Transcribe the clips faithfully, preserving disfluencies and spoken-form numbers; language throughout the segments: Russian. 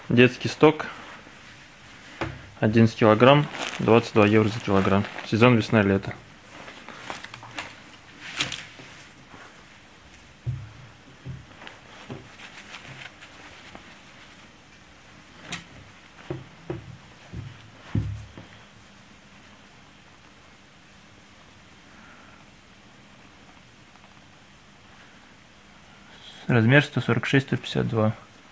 Детский сток. одиннадцать килограмм. двадцать два евро за килограмм. Сезон весна-лето. Размер сто сорок шесть — сто пятьдесят два.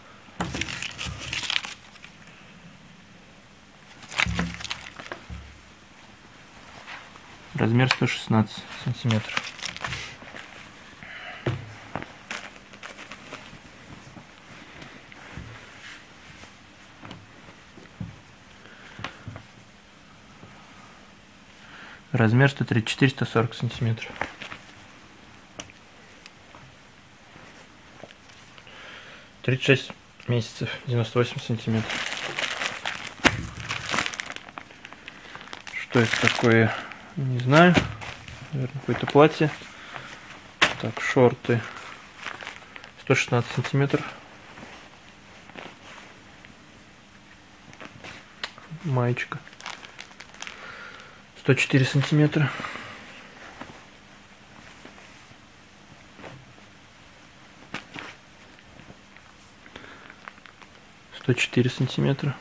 Размер сто шестнадцать сантиметров. Размер сто тридцать четыре — сто сорок сантиметров. тридцать шесть месяцев, девяносто восемь сантиметров. Что это такое? Не знаю. Наверное, какое-то платье. Так, шорты. сто шестнадцать сантиметров. Маечка. сто четыре сантиметра. сто четыре сантиметра.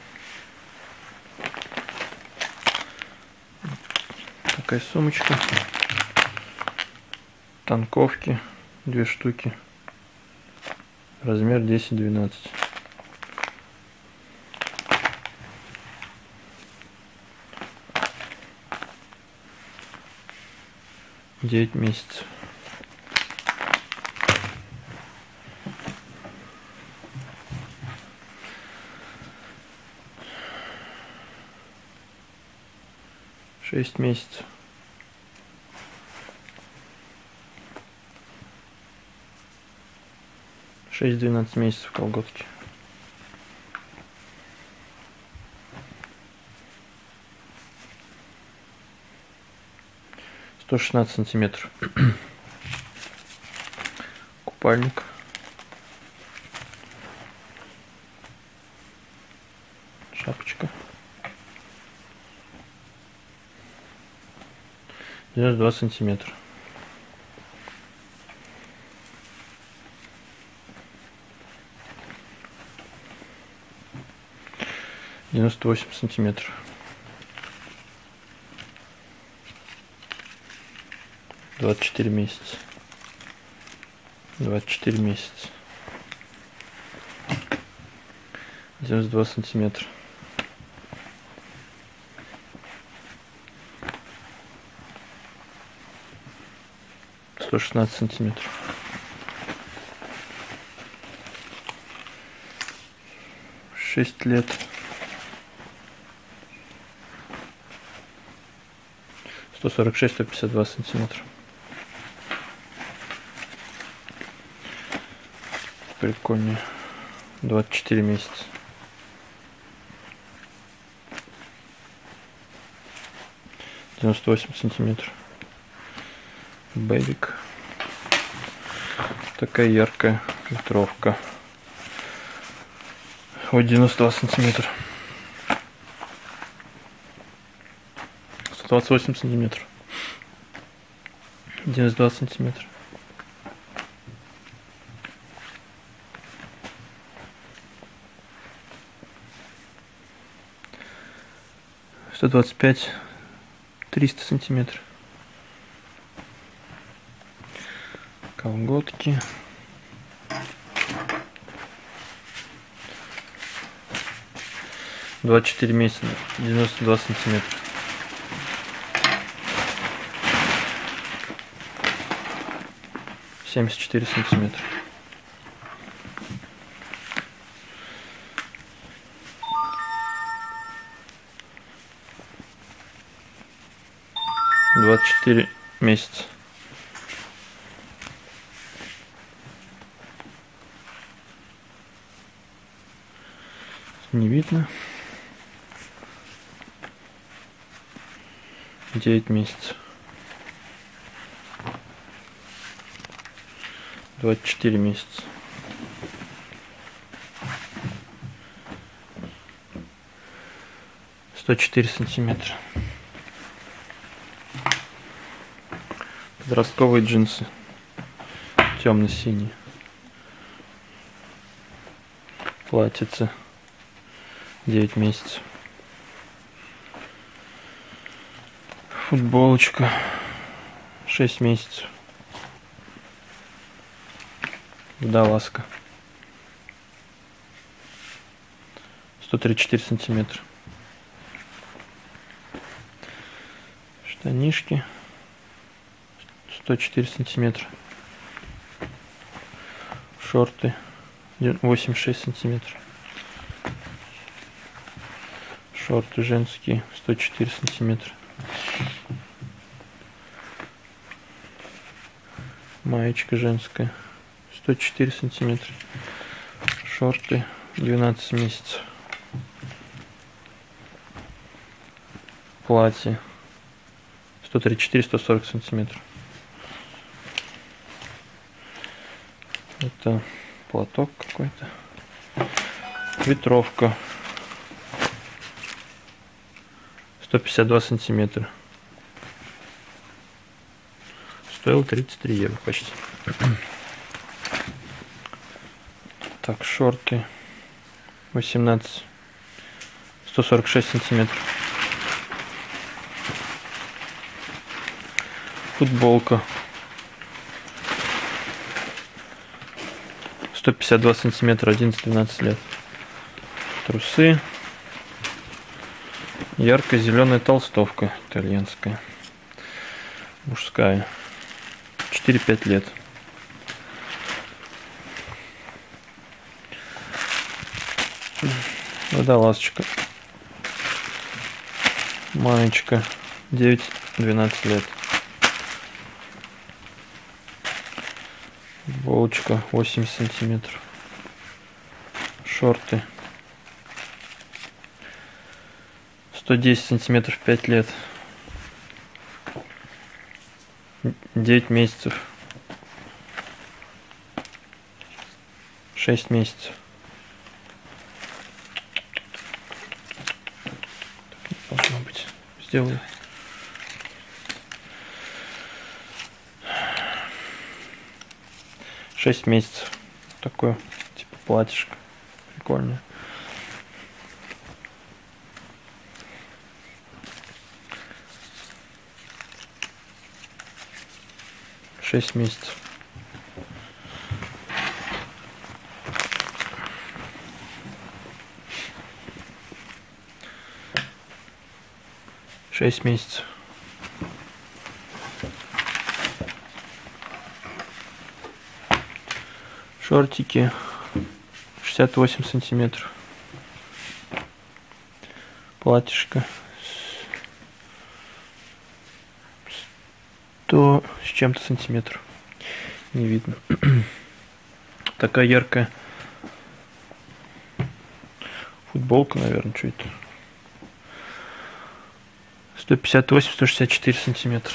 Такая сумочка. Танковки. Две штуки. Размер десять двенадцать. девять месяцев. шесть месяцев. шесть-двенадцать месяцев колготки. сто шестнадцать сантиметров. Купальник. Шапочка. девяносто два сантиметра. девяносто восемь сантиметров. двадцать четыре месяца. двадцать четыре месяца. девяносто два сантиметра. сто шестнадцать сантиметров. шесть лет. сто сорок шесть — сто пятьдесят два сантиметра. Прикольно. двадцать четыре месяца. девяносто восемь сантиметров. Бэбик. Такая яркая ветровка. Вот девяносто два сантиметра. сто двадцать восемь сантиметров. девяносто два сантиметра. сто двадцать пять — триста сантиметров. Колготки. двадцать четыре месяца, девяносто два сантиметра. семьдесят четыре сантиметра. двадцать четыре месяца. Не видно. девять месяцев. двадцать четыре месяца. сто четыре сантиметра. Подростковые джинсы. Темно-синие. Платьице. девять месяцев. Футболочка. шесть месяцев. Водолазка. сто тридцать четыре сантиметра. Штанишки. сто четыре сантиметра. Шорты. восемьдесят шесть сантиметров. Шорты женские. сто четыре сантиметра. Маечка женская. сто четыре сантиметра. Шорты. двенадцать месяцев. Платье. сто тридцать четыре сто сорок сантиметров. Это платок какой-то. Ветровка. сто пятьдесят два сантиметра. Стоил тридцать три евро почти. Так, шорты. восемнадцать. сто сорок шесть сантиметров. Футболка. сто пятьдесят два сантиметра, одиннадцать-двенадцать лет. Трусы. Ярко-зеленая толстовка итальянская. Мужская. четыре-пять лет. Водолазочка. Маечка. девять-двенадцать лет. Футболочка восемьдесят сантиметров. Шорты. сто десять сантиметров, пять лет. девять месяцев. шесть месяцев. Так не должно быть. Сделаю. шесть месяцев. Такое, типа, платьишко. Прикольное. шесть месяцев. шесть месяцев. Шортики шестьдесят восемь сантиметров. Платьишко сто с чем-то сантиметров. Не видно. Такая яркая футболка, наверное, что это? сто пятьдесят восемь — сто шестьдесят четыре сантиметра.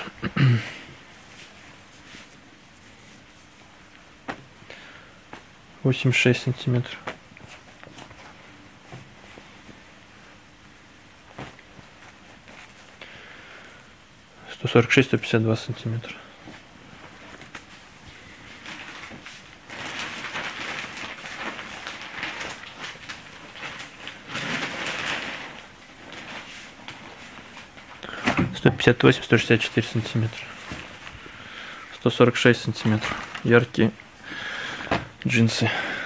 восемьдесят шесть сантиметров. сто сорок шесть — сто пятьдесят два сантиметра. сто пятьдесят восемь — сто шестьдесят четыре сантиметра. сто сорок шесть сантиметров. Яркие джинсы.